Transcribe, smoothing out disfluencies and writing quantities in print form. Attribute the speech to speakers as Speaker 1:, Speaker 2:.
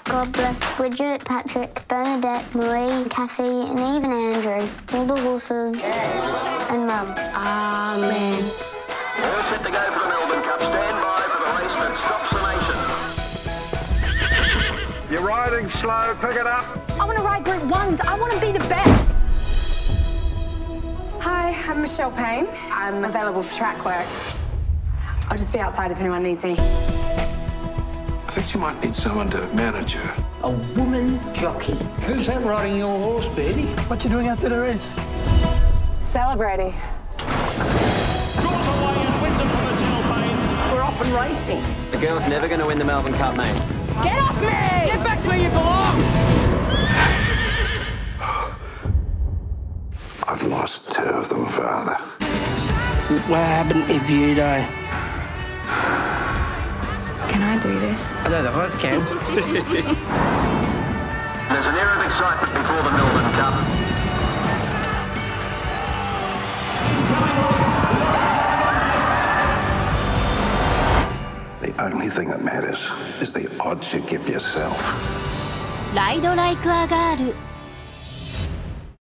Speaker 1: God bless Bridget, Patrick, Bernadette, Marie, Kathy, and even Andrew. All the horses and Mum. Amen.
Speaker 2: All set to go for the Melbourne Cup. Stand by for the race that stops the nation.
Speaker 3: You're riding slow. Pick it up.
Speaker 4: I want to ride Group 1s. I want to be the best. Hi, I'm Michelle Payne. I'm available for track work. I'll just be outside if anyone needs me.
Speaker 3: I think you might need someone to manage her.
Speaker 5: A woman jockey. Who's that riding your horse, baby?
Speaker 6: What you doing after the race?
Speaker 4: Celebrating.
Speaker 7: Draws away and wins it from Michelle Payne.
Speaker 5: We're off and racing.
Speaker 8: The girl's never going to win the Melbourne Cup, mate.
Speaker 4: Get off me! Get back to where you belong!
Speaker 3: I've lost 2 of them, Father.
Speaker 6: What happened if you die?
Speaker 4: Can I do this?
Speaker 6: I don't know, I can.
Speaker 2: There's an air of excitement before the Melbourne Cup.
Speaker 3: The only thing that matters is the odds you give yourself.
Speaker 9: ライドライクアガール